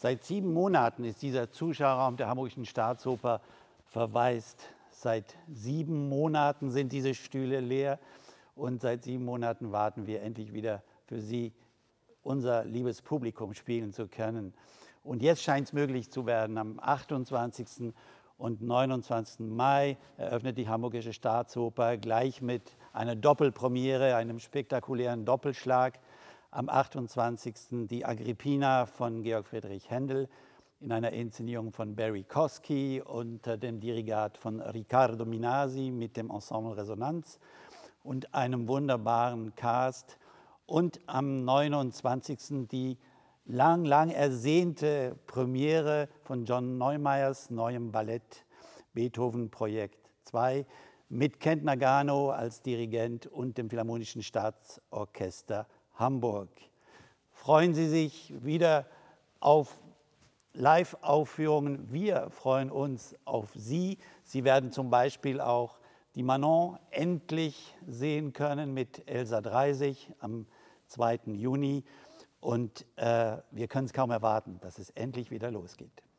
Seit 7 Monaten ist dieser Zuschauerraum der Hamburgischen Staatsoper verwaist. Seit 7 Monaten sind diese Stühle leer und seit 7 Monaten warten wir endlich wieder für Sie, unser liebes Publikum, spielen zu können. Und jetzt scheint es möglich zu werden. Am 28. und 29. Mai eröffnet die Hamburgische Staatsoper gleich mit einer Doppelpremiere, einem spektakulären Doppelschlag. Am 28. die Agrippina von Georg Friedrich Händel in einer Inszenierung von Barry Kosky unter dem Dirigat von Riccardo Minasi mit dem Ensemble Resonanz und einem wunderbaren Cast. Und am 29. die lang ersehnte Premiere von John Neumeyers neuem Ballett Beethoven Projekt 2 mit Kent Nagano als Dirigent und dem Philharmonischen Staatsorchester Hamburg. Freuen Sie sich wieder auf Live-Aufführungen. Wir freuen uns auf Sie. Sie werden zum Beispiel auch die Manon endlich sehen können mit Elsa Dreisig am 2. Juni. Und wir können es kaum erwarten, dass es endlich wieder losgeht.